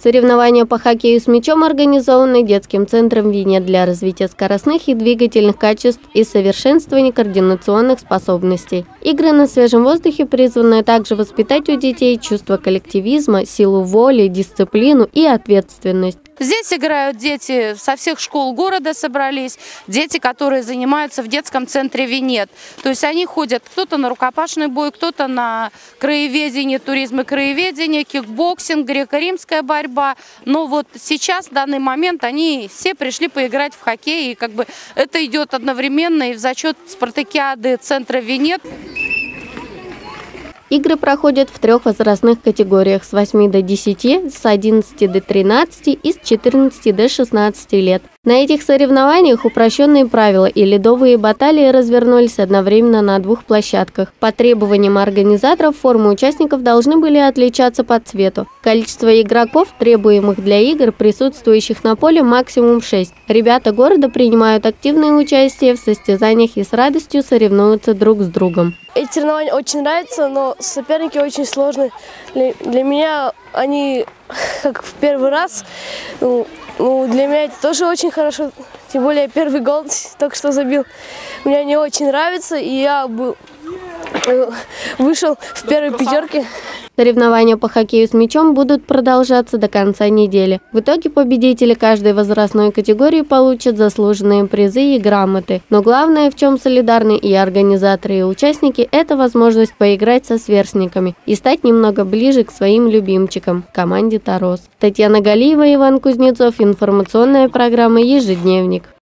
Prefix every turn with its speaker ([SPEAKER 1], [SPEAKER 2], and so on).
[SPEAKER 1] Соревнования по хоккею с мячом организованы детским центром «Винет» для развития скоростных и двигательных качеств и совершенствования координационных способностей. Игры на свежем воздухе призваны также воспитать у детей чувство коллективизма, силу воли, дисциплину и ответственность.
[SPEAKER 2] Здесь играют дети со всех школ города собрались, дети, которые занимаются в детском центре «Винет». То есть они ходят кто-то на рукопашный бой, кто-то на краеведение, туризм и краеведение, кикбоксинг, греко-римская борьба. Но вот сейчас, в данный момент, они все пришли поиграть в хоккей. И как бы это идет одновременно и в зачет спартакиады центра «Винет».
[SPEAKER 1] Игры проходят в 3 возрастных категориях с 8 до 10, с 11 до 13 и с 14 до 16 лет. На этих соревнованиях упрощенные правила и ледовые баталии развернулись одновременно на 2 площадках. По требованиям организаторов формы участников должны были отличаться по цвету. Количество игроков, требуемых для игр, присутствующих на поле, максимум 6. Ребята города принимают активное участие в состязаниях и с радостью соревнуются друг с другом.
[SPEAKER 3] Эти соревнования очень нравятся, но соперники очень сложные. Для меня они как в первый раз. Для меня это тоже очень хорошо. Тем более первый гол только что забил. Мне не очень нравится, и я вышел в первой пятерке.
[SPEAKER 1] Соревнования по хоккею с мячом будут продолжаться до конца недели. В итоге победители каждой возрастной категории получат заслуженные призы и грамоты. Но главное, в чем солидарны и организаторы, и участники, это возможность поиграть со сверстниками и стать немного ближе к своим любимчикам – команде «Тарос». Татьяна Галиева, Иван Кузнецов, информационная программа «Ежедневник».